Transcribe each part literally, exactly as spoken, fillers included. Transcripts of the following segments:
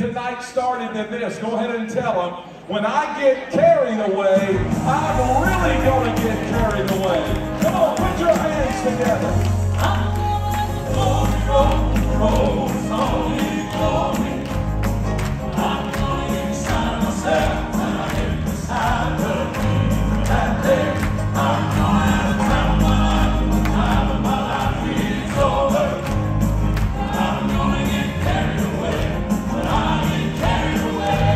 the night started than this. Go ahead and tell them, when I get carried away, I'm really going to get carried away. Come on, put your hands together. I'm going to roll, roll, slowly, slowly. I'm going to get inside myself when I get beside the people that there. I'm going to have a time of my life, the time of my life is over. I'm going to get carried away, but I get carried away.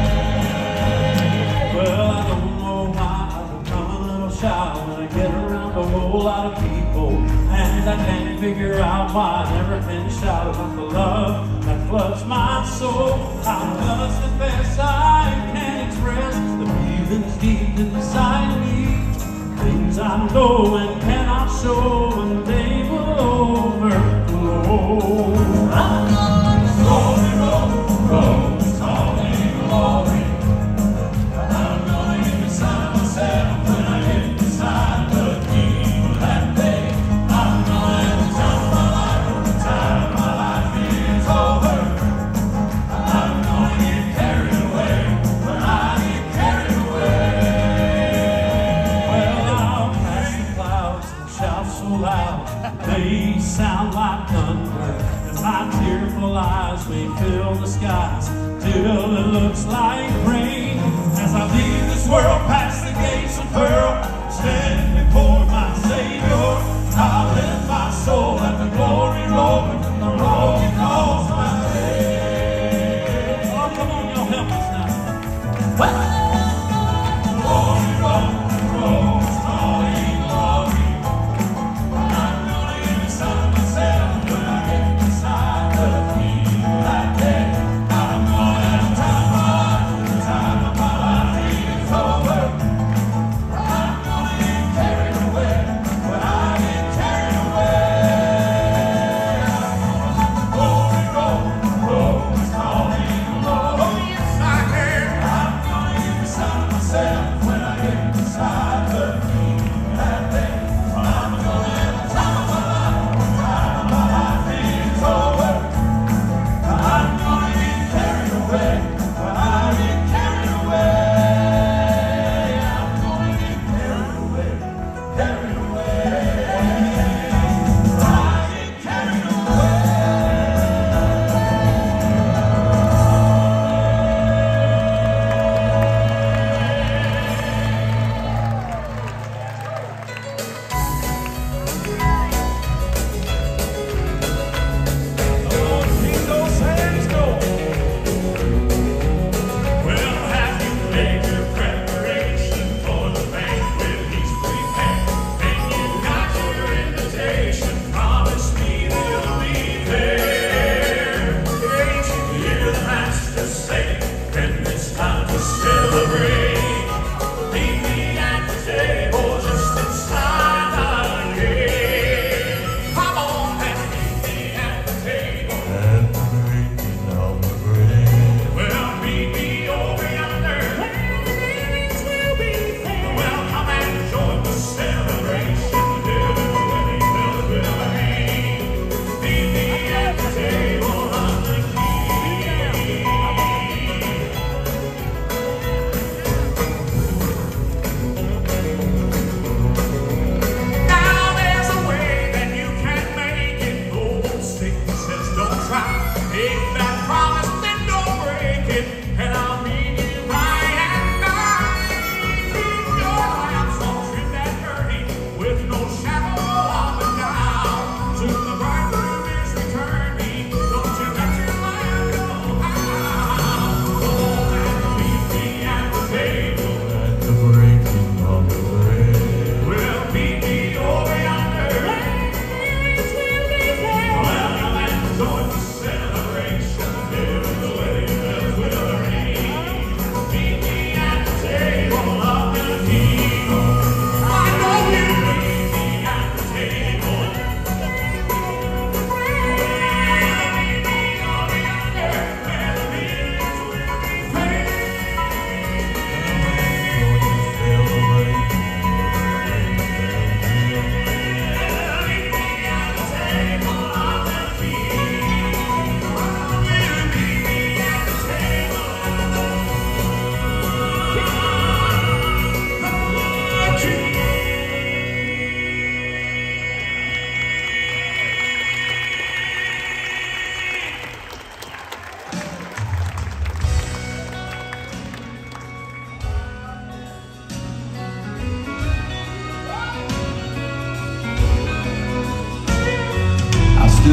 Well, I don't know why I've become a little shy when I get around a whole lot of people, and I can't figure out why I never can shout about the love that floods my soul. I must confess I can't express the feelings deep inside me, things I know and cannot show, and they will overflow. I'm gonna slowly roll, roll, slowly glory. I'm gonna get beside myself when I get beside the people that day. I'm gonna have the time of my life when the time of my life is over. I'm gonna get carried away when I get carried away. Well, I'll pass the clouds and shout so loud they sound like thunder, and my tearful eyes may fill the skies till it looks like rain. As I leave this world past the gates of pearl, stand before my Savior, I'll lift my soul at the glory roll, and the roll calls my name. Oh, come on, y'all, help us now. Well, glory roll, roll, glory, glory. I'm gonna get beside myself when I get beside the people that day. I'm gonna have time of my life when the time of my life is over. I'm gonna get carried away when I get carried away. Glory roll, roll, it's calling, Lord. Oh, yes, I can. I'm gonna get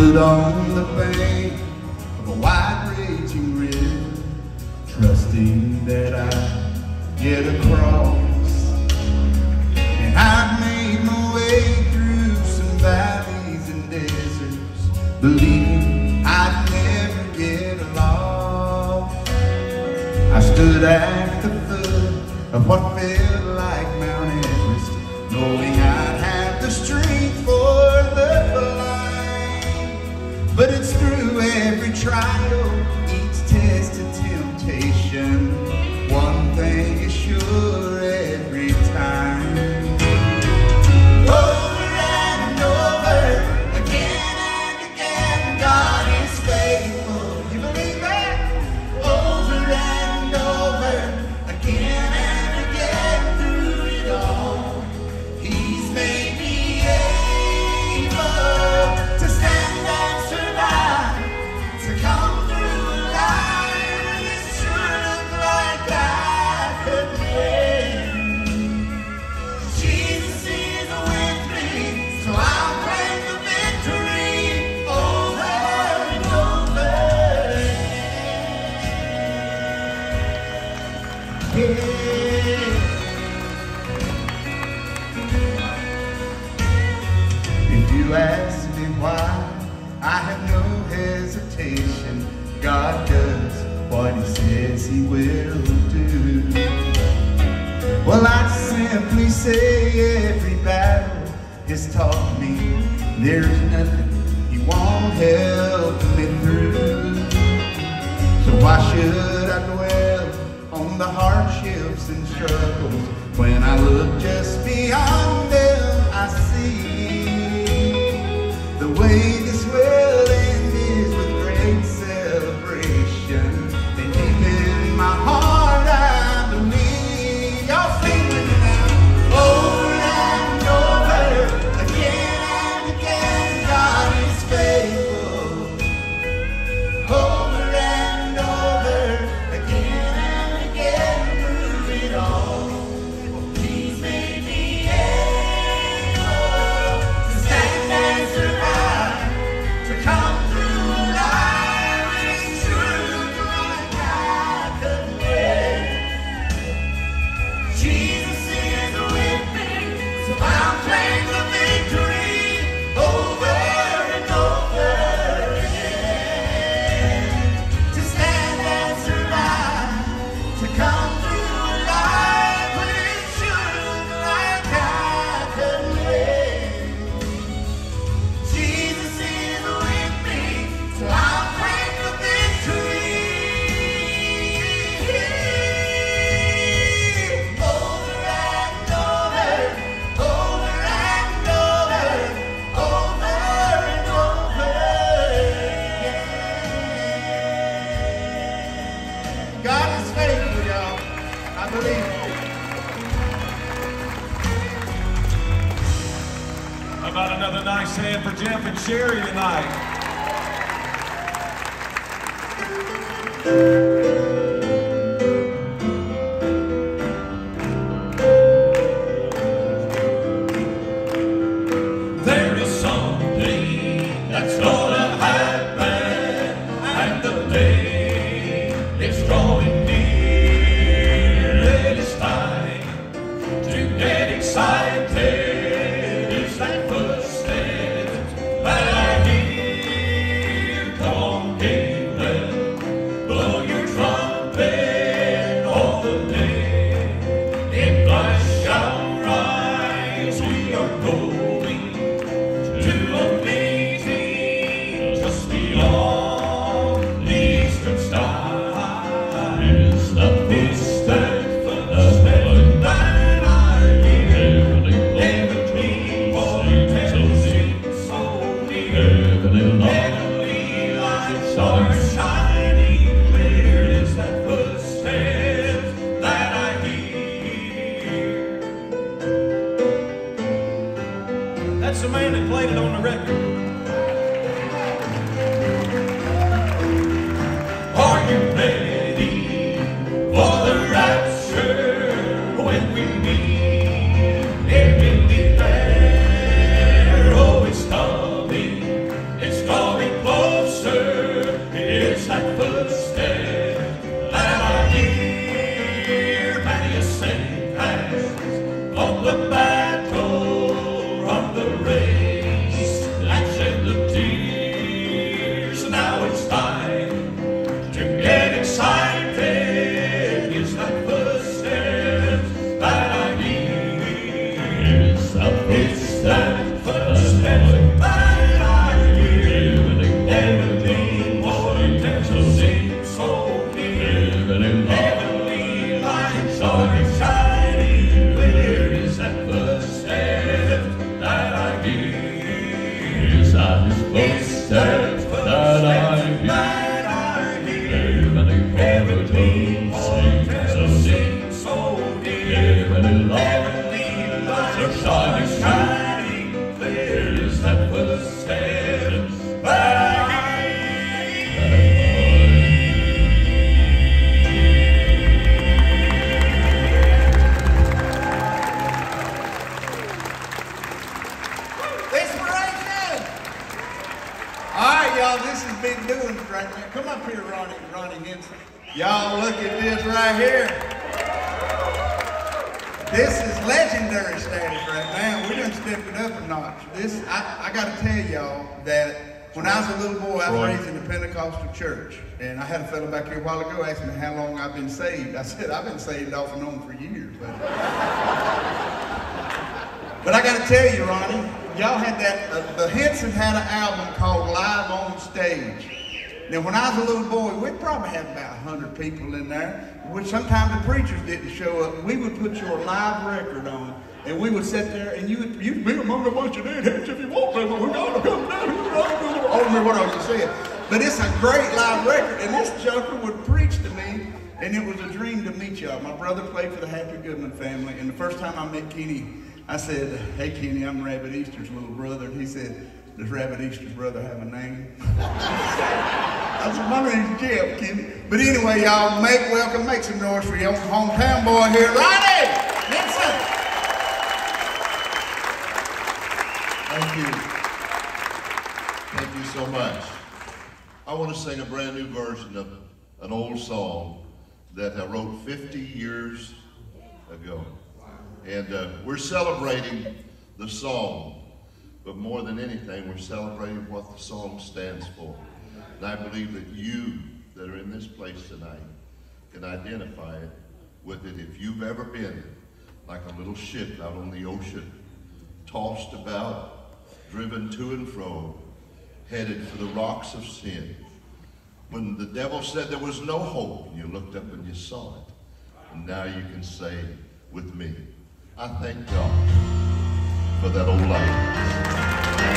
stood on the bank of a wide raging river, trusting that I'd get across. And I've made my way through some valleys and deserts, believing I'd never get lost. I stood at the foot of what felt like Mount Everest, knowing I'd have the strength for the climb. But it's through every trial, each test and temptation, one thing is sure every time. Over and over, again and again, God is faithful. You believe that? Over and over, again and again, through it all, He's made me able to stand and survive, to come through alive when it sure looked like I could win. Jesus is with me, so I'll claim the victory over and over again. If you ask me why, I have no hesitation. God does what He says He will do. Well, I'd simply say every battle has taught me there's nothing He won't help me through. So why should I dwell on the hardships and struggles when I look just beyond them? I see the way this will end is with great celebration, and deep in my heart I believe. Y'all sing with me now. Over and over, again and again, God is faithful. Over and over, again and again, through it all, He's made me able to stand and survive, to come through alive when it sure looked like I could win. Jesus is with me, so I'll claim the victory over and over again. To stand and survive, to come through alive when it sure looked like I could win. Jesus is with me, so I'll claim the victory over and over, over and over, over and over again. God is faithful, y'all. I believe it. How about another nice hand for Jeff and Sheri tonight? There is something that's gonna happen, and the day it's drawing near. It is time to get excited. It's that first step that I hear. Come on, Kingsmen, blow your Everything seems so deep, so deep. Heavenly love, so shining, shining clear. Is that what stands by? This is big doings right there. Come up here, Ronny, Ronny Hinson. Y'all look at this right here. This is legendary status right now. We done stepped it up a notch. This, I, I got to tell y'all that when I was a little boy, I was raised in a Pentecostal church. And I had a fellow back here a while ago ask me how long I've been saved. I said, I've been saved off and on for years. But, but I got to tell you, Ronny, y'all had that, uh, the Hinson had an album called Live on Stage. Now, when I was a little boy, we'd probably have about a hundred people in there, which sometimes the preachers didn't show up. We would put your live record on, and we would sit there, and you would, you'd be among the bunch of deadheads if you want to, but we're going to come down here. I don't remember what I was saying. But it's a great live record, and this joker would preach to me, and it was a dream to meet y'all. My brother played for the Happy Goodman family, and the first time I met Kenny, I said, hey, Kenny, I'm Rabbit Easter's little brother. And he said, does Rabbit Easter's brother have a name? I said, my name's Jeff, Kenny. But anyway, y'all, make welcome, make some noise for your hometown boy here, Ronny Hinson. Thank you. Thank you so much. I want to sing a brand new version of an old song that I wrote fifty years ago. And uh, we're celebrating the song, but more than anything, we're celebrating what the song stands for. And I believe that you that are in this place tonight can identify it with it. If you've ever been like a little ship out on the ocean, tossed about, driven to and fro, headed for the rocks of sin. When the devil said there was no hope, you looked up and you saw it. And now you can say with me, I thank God for that old life.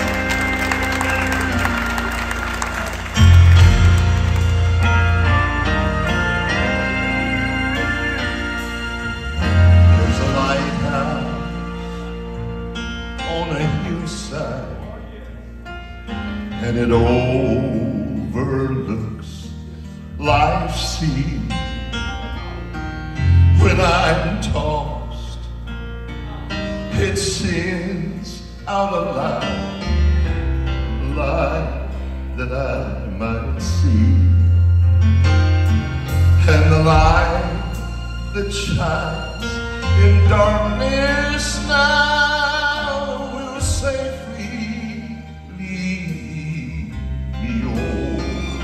There's a lighthouse on a hillside, and it overlooks life's sea. When I'm tossed, it sends out a light, light that I might see. And the light that shines in darkness now will safely lead me home.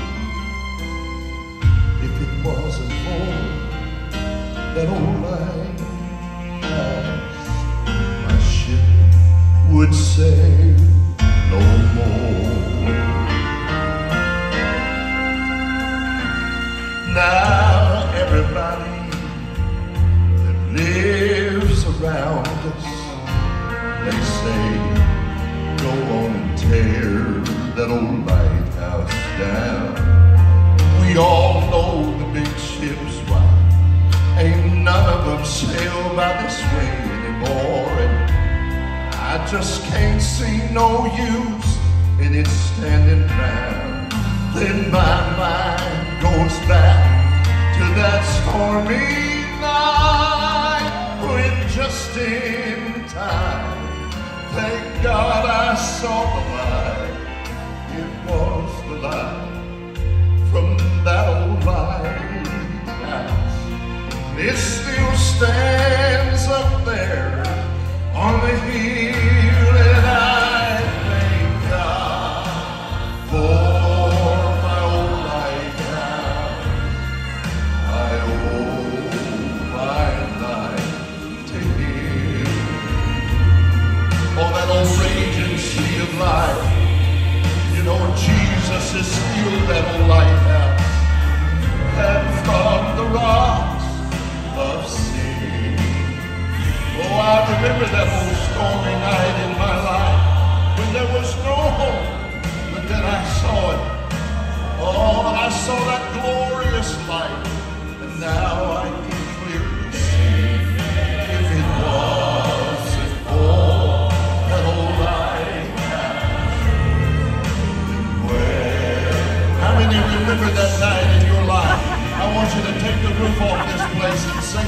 If it wasn't for that old light, my ship would sail no more. Now everybody that lives around us, they say, go on and tear that old lighthouse down. We all know the big ships, why ain't none of them sail by this way anymore. And I just can't see no use in it standing round. Then my mind goes back to that stormy night, when just in time, thank God I saw the light. It was the light from that old lighthouse. It still stands up there on the hill, and I thank God for my old lighthouse. I owe my life to Him. Oh, that old raging sea of life, you know, Jesus is still that old lighthouse, and from the rocks of sin. Oh, I remember that old stormy night in my life when there was no hope, but then I saw it. Oh, and I saw that glorious light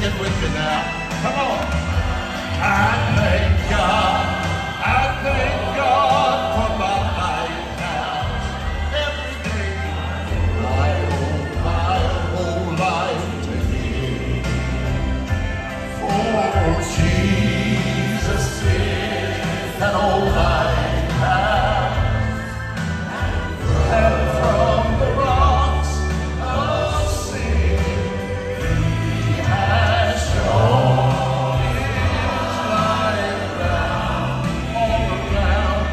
Sing it with me now. Come on. I thank God. I thank God for my life now. Every day I owe my whole life to Him. For Jesus is an old life path, and from the rocks of sin He has shown His light down all around.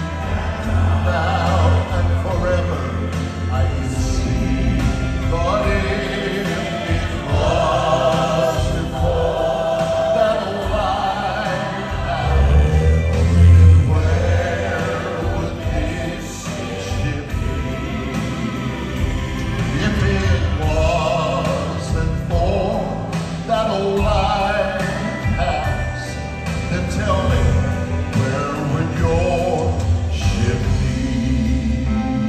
Now and forever I can see, but if it wasn't for that old life path, where would this ship be? If it wasn't for that old life path, then tell me, where would your ship be?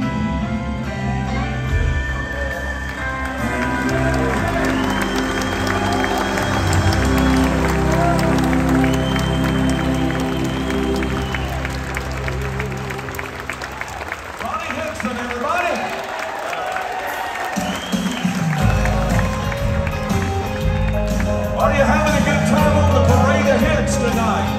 Ronny Hinson, everybody. Are you having a good time on the parade of hits tonight?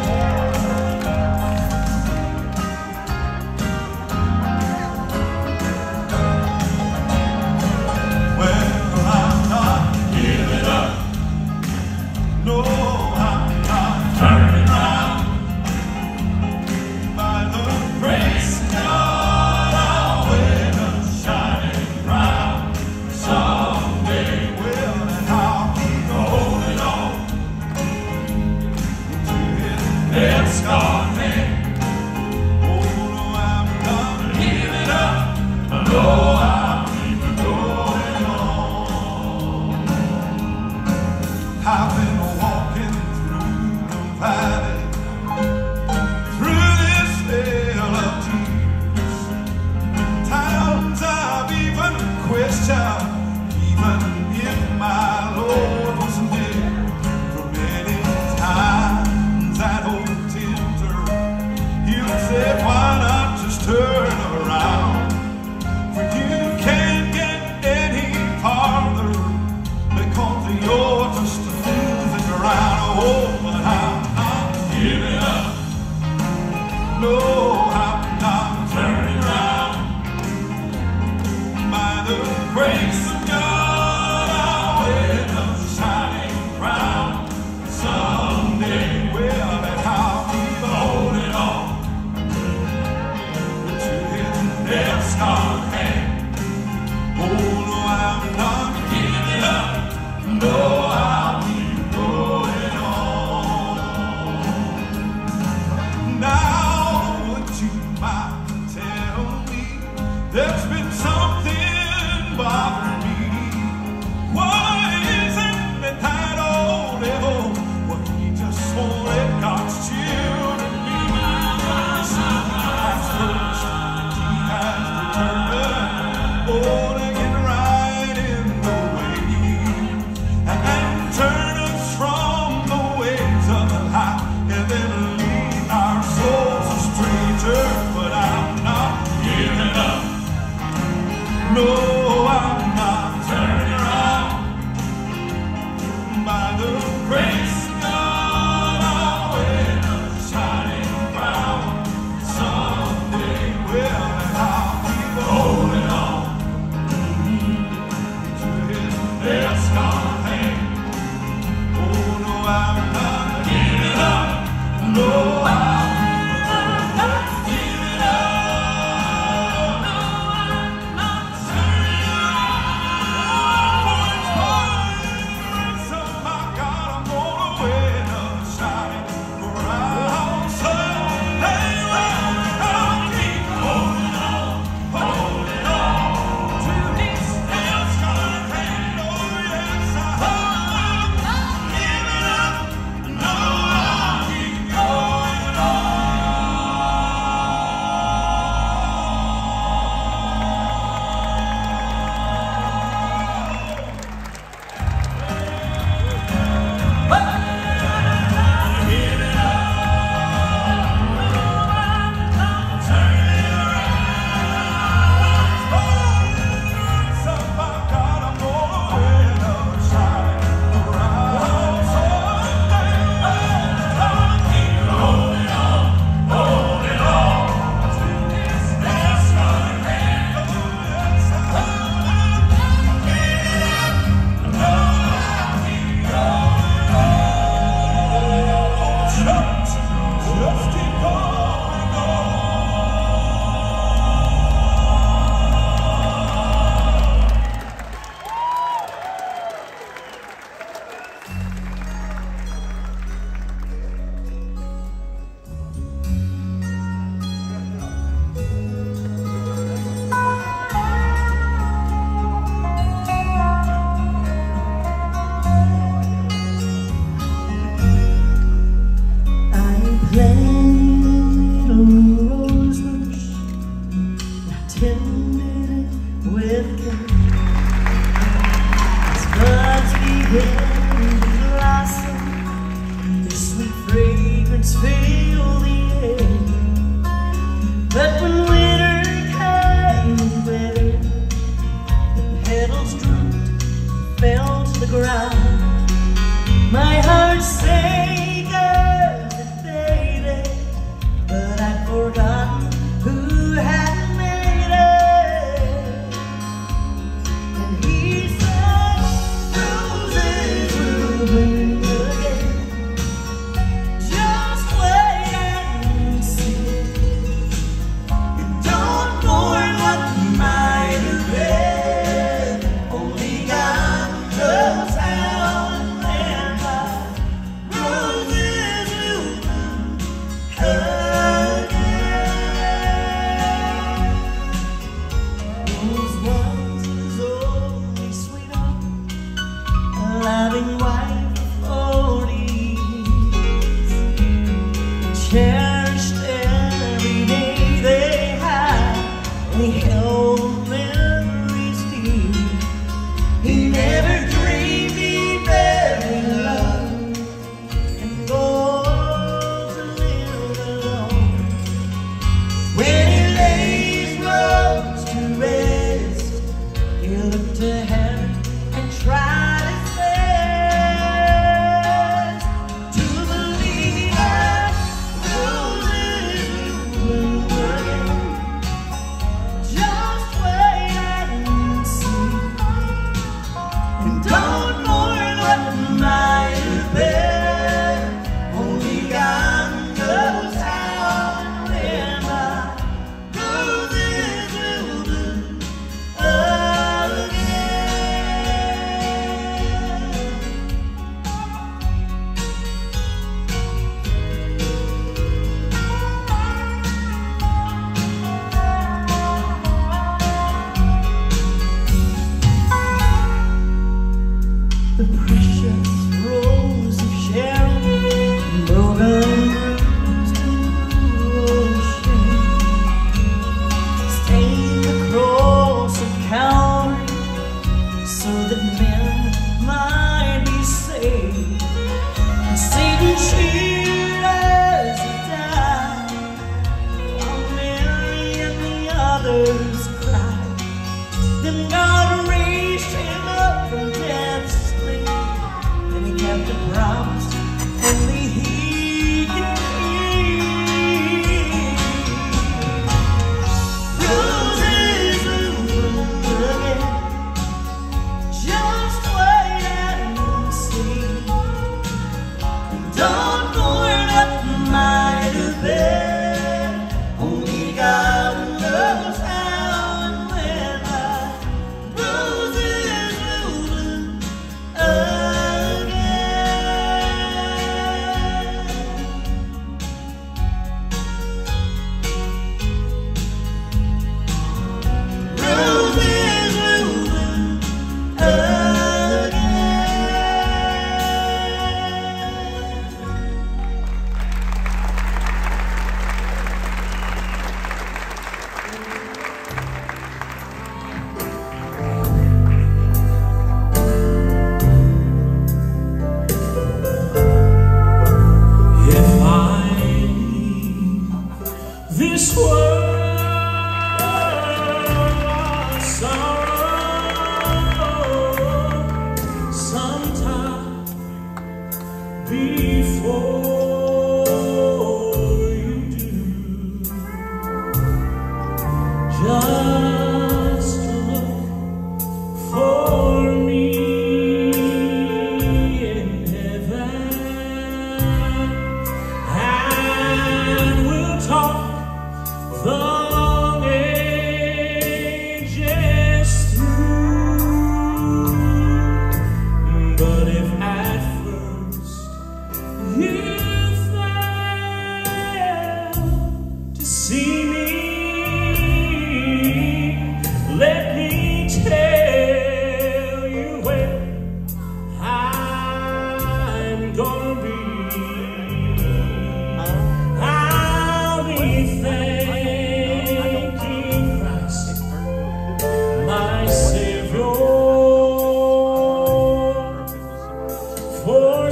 Well, I'm not giving up. No, I'm not turning around. By the grace of God, I'll win a shining crown. Someday will, and I'll keep holding on to His nail-scarred hand. Oh, no, I'm not giving up. No, I'll keep going on. I've been walking through the valley, through this vale of tears. Times I've even questioned, even if my Lord was near. For many times that old tempter, he would say, why not just turn around? For you can't get any farther, because you're just losing ground. Oh, but I'm not giving up. No, I'm not turning around. By the grace of God, I'll win a shining crown. Someday, well, and I'll keep holding on to His nail-scarred hand. Oh, no, I'm not giving up. No, I'll keep going on. Now, would you mind tell me there's been something bothering me? Why isn't midnight old? Oh, well, He just won't let God's children be. Has first, and He has determined, oh, to get right in the way, and turn us from the ways of the light, and then lead our souls a stranger. But I'm not giving up. No, I'm not turning around. By the grace of God, I'll win a shining crown. Someday, well, and I'll keep holding on to His nail-scarred hand. Oh, no, I'm not giving up. No, I'm not giving up. No, I'm not turning around. For it's by the grace of my God, I'm gonna win a shining crown. Someday, well, I'll keep holding on, holding on to His nail-scarred hand. Oh, yes, I'm not giving up. No, I'll keep going. began to blossom, the sweet fragrance filled the air. But when winter came and weather, the petals drooped, fell to the ground. My heart sang good, baby, but I'd forgotten who had made it. And he said, roses will bloom again. Just wait and see. You don't mourn what might have been. Only God knows how and when the roses will bloom again. Those roses only sweetheart, a loving wife of forty years, cherished every day they had, and he held memories dear. He never dreamed he'd bury love and go to live alone. When he laid his rose to rest, he looked to heaven and tried his best to believe that roses will bloom again. Just wait and see. And don't mourn what might have been. Only God knows how and when the roses will bloom again. The precious rose of Sheri, broken, bruised, and full of shame, stained the cross of Calvary so that men might be saved. And Satan cheered as he died, while Mary and the others cried. Then God raised him up from death's sleep, and he kept a promise only he could keep. Roses will bloom again. Just wait and see. And don't mourn what might have been. Only God knows how and when the roses will bloom again. Roses will bloom again. If I leave this world of sorrow sometime before you do, just look for me in heaven, and we'll talk the long ages through. But if at first you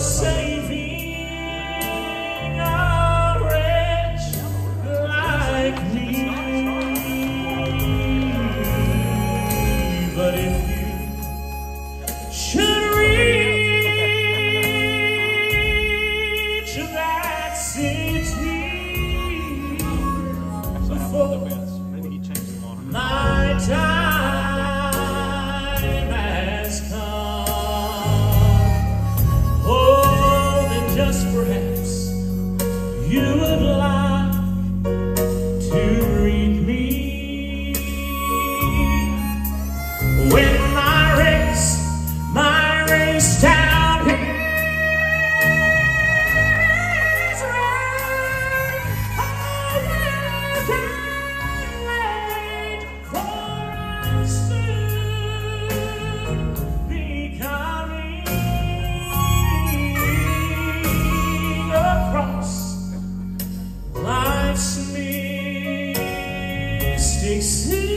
saving a wretch like me. But if you should reach that city before my time has come, oh, then just perhaps you would like to greet me when my race, my race down here is run. Oh, wait, for I'll soon be coming across life's mystic sea.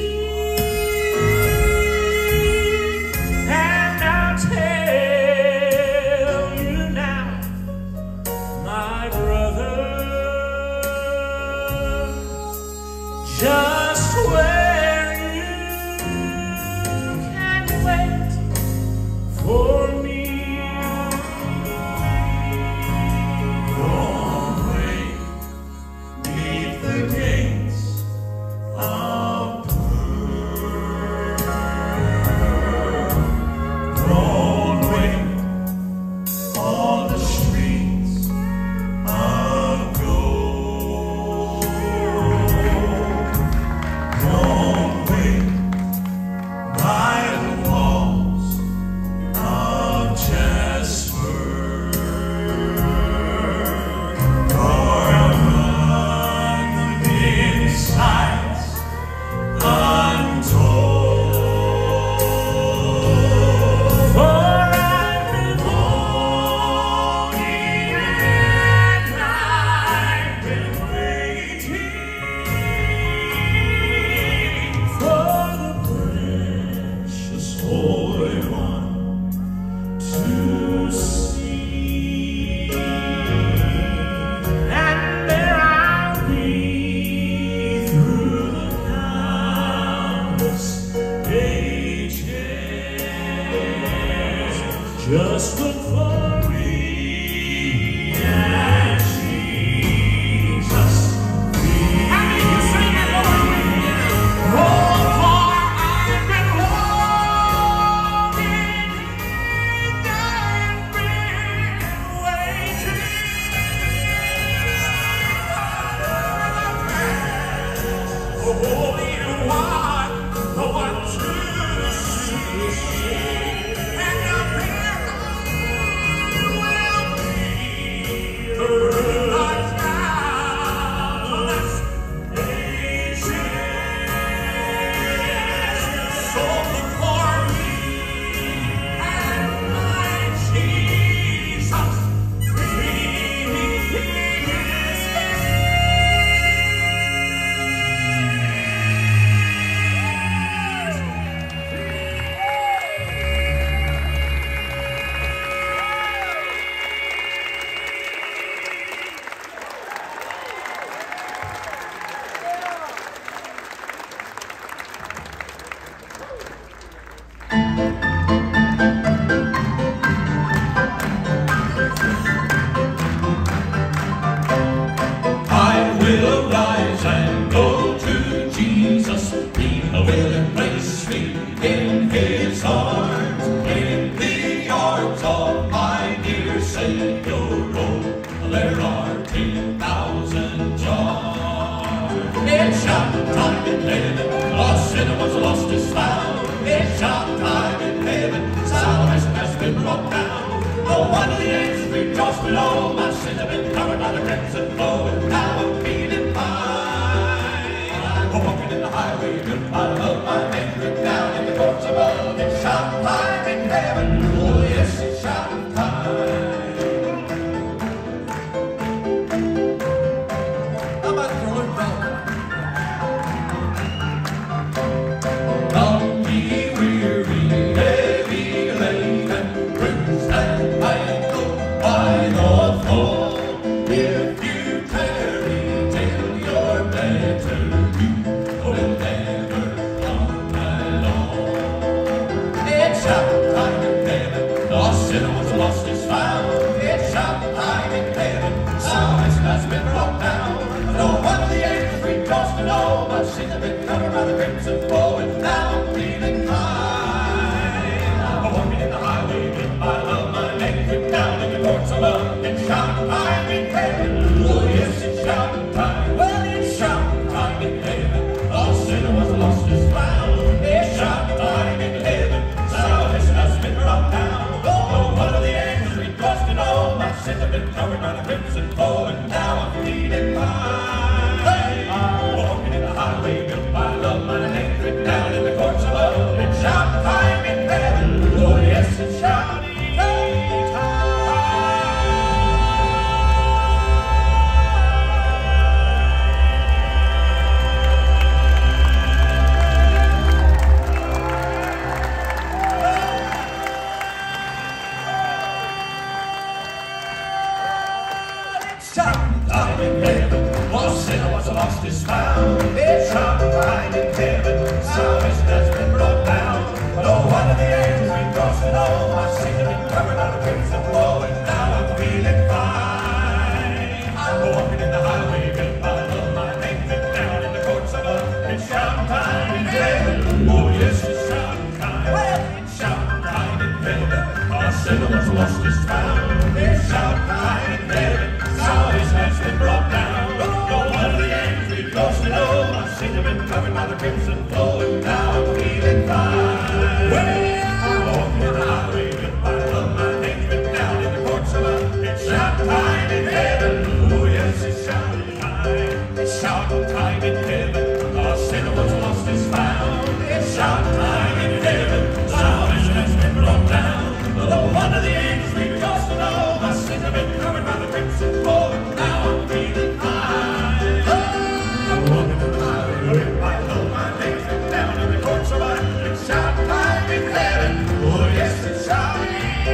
And I'll tell you now, my brother, just where you can wait for me. Don't wait neath the gates of pearl. Don't wait on the streets of gold. Don't wait by the walls of Jasper, nor among the many sights untold. For I've been longing and I've been waiting for the precious Holy One to see. And there I'll be through the countless ages. Just look for me and Jesus. I mean, you sing it, Lord. Oh, for I've been longing and I've been waiting. Oh, Holy One, the one to see. And up here will be the Lord's boundless ages. So look for me and my Jesus, I will rise and go to Jesus. He will embrace me in His arms, in the arms of my dear Savior. Oh, there are ten thousand charms. It's shout time in heaven, lost sinner was lost is found. It's shout time in heaven, salvation has been brought down. No wonder the angels rejoice below. My sins have been covered by the crimson flow, and now I'm feeling fine. I'm walking in the highway, good. I love my name written down in the courts above. It's shout time in heaven. Oh yes, it's shout time. How about throwing down? Come ye weary, heavy laden, bruised and mangled, was lost is found. It's shouting time in heaven. Salvation has been brought down. No one of the angels rejoiced to know my sins have been covered by the crimson flow, and now I'm feeling fine. I'm walking in the highway with my love, my name written down in the courts of love. It's shouting time in heaven. Oh yes, it's shouting time. Well, it's shouting time in heaven. A sinner was lost is found. It's shouting time in heaven. Salvation has been brought down. Oh, one of the angels rejoiced to know my sins have been covered by the crimson flow, and now I'm feeling fine. Hey, I'm walking in the highway built by love, my name written down in the courts of love. It's shouting time in heaven. Oh yes, it's shouting time. Time in heaven, one sinner was lost is found. It's shouting time in heaven, salvation has been brought down. No one of the angels rejoiced to know my sins have been covered by the crimson flow, and now I'm feeling fine. I'm walking in the highway built by love, my name written down in the courts of love. It's shouting time in heaven. Oh yes, it's shouting time. Well, it's shouting time in heaven. A sinner was lost is found. It's shouting time in heaven. Salvation has been brought down. No one of the angels rejoiced to know my sins have been covered by the crimson flow, and now I'm feeling fine. Well, I'm walking in the highway built by love, my name's written down in the courts of love. It's shouting time in heaven. Oh yes, it's shouting time. It's shouting time in heaven. A sinner was lost is found. It's shouting time in heaven. Salvation has been brought down. No one of the angels rejoiced to know my sins have been covered by the crimson flow, and now I'm feeling fine. I'm walking in the highway with my love, my name's written down in the courts of life. It's shouting time in heaven. Oh yes, it's shouting.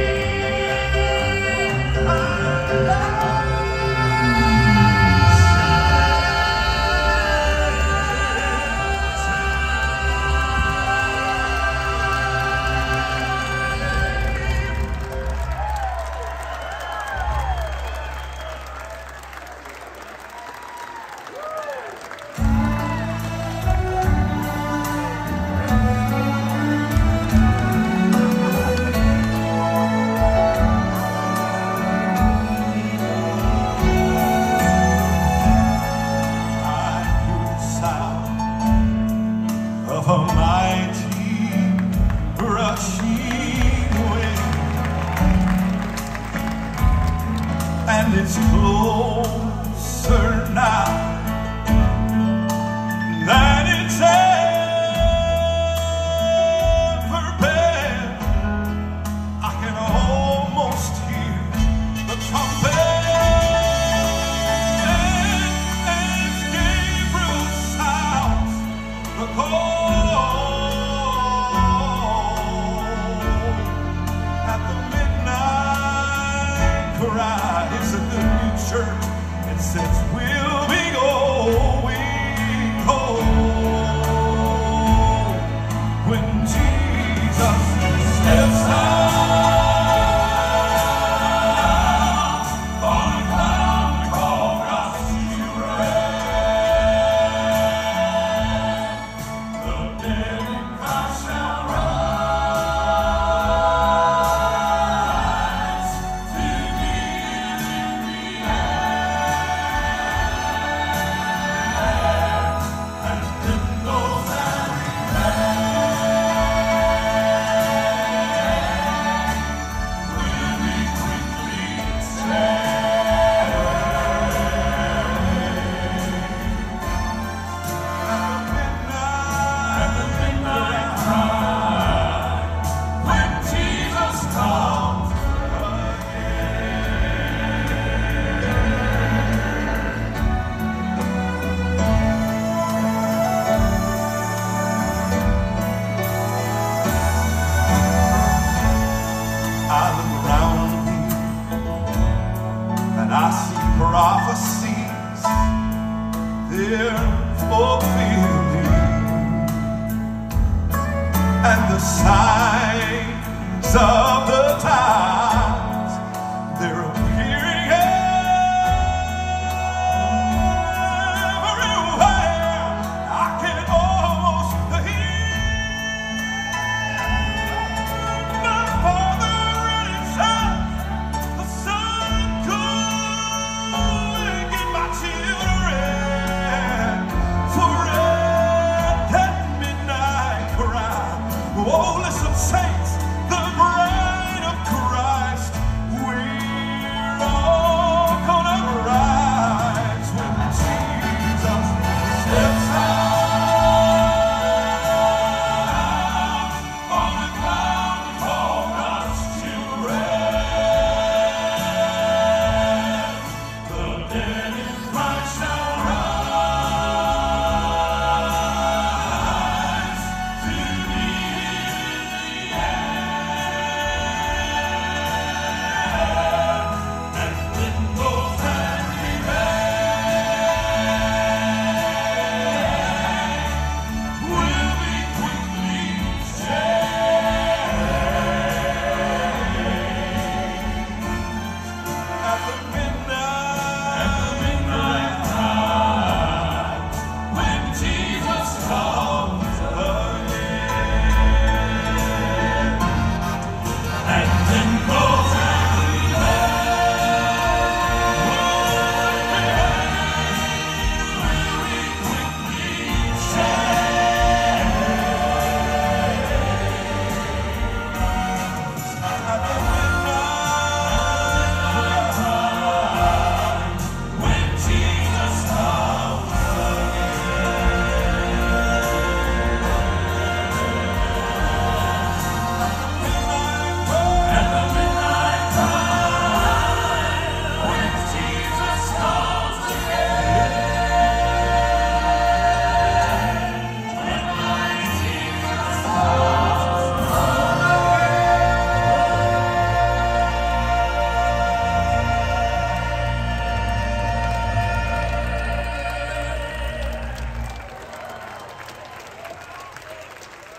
It's closer now than it's ever been. I can almost hear the trumpet as Gabriel sounds the call at the midnight cry. It's a good news church. It says we'll be going home when Jesus steps out on a cloud to call God's children. The dead in Christ shall rise to meet in the and then those that remain will be quickly saved. At the midnight cry, when Jesus comes I look around me and I see prophecies, they're fulfilling, and the signs of the time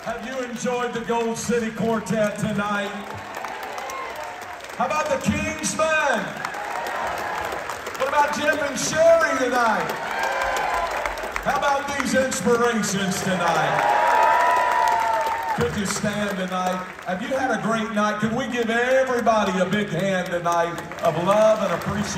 Have you enjoyed the Gold City Quartet tonight? How about the Kingsmen? What about Jim and Sheri tonight? How about these inspirations tonight? Could you stand tonight? Have you had a great night? Can we give everybody a big hand tonight of love and appreciation?